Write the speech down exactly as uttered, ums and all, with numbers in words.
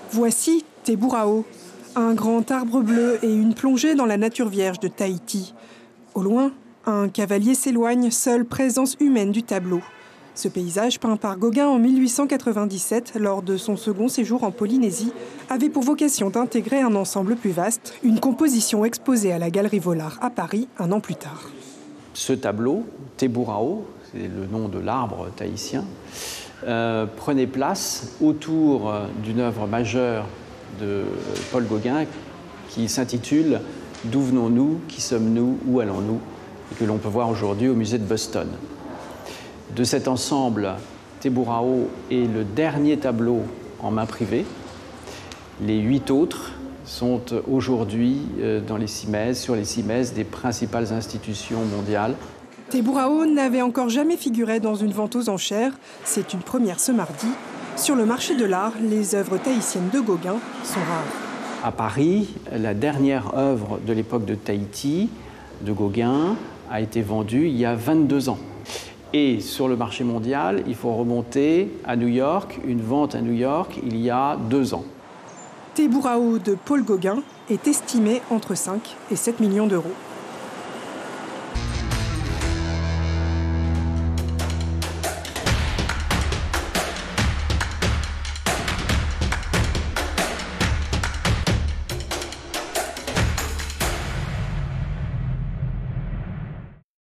Voici Te-Burao, un grand arbre bleu et une plongée dans la nature vierge de Tahiti. Au loin, un cavalier s'éloigne, seule présence humaine du tableau. Ce paysage, peint par Gauguin en mille huit cent quatre-vingt-dix-sept, lors de son second séjour en Polynésie, avait pour vocation d'intégrer un ensemble plus vaste, une composition exposée à la Galerie Vollard à Paris un an plus tard. Ce tableau, Te-Burao, c'est le nom de l'arbre tahitien, euh, prenait place autour d'une œuvre majeure de Paul Gauguin qui s'intitule « D'où venons-nous, qui sommes-nous, où allons-nous » et que l'on peut voir aujourd'hui au musée de Boston. De cet ensemble, Te-Burao est le dernier tableau en main privée. Les huit autres sont aujourd'hui dans les cimaises, sur les cimaises des principales institutions mondiales. Te-Burao n'avait encore jamais figuré dans une vente aux enchères. C'est une première ce mardi. Sur le marché de l'art, les œuvres tahitiennes de Gauguin sont rares. À Paris, la dernière œuvre de l'époque de Tahiti, de Gauguin, a été vendue il y a vingt-deux ans. Et sur le marché mondial, il faut remonter à New York, une vente à New York il y a deux ans. Te-Burao de Paul Gauguin est estimé entre cinq et sept millions d'euros.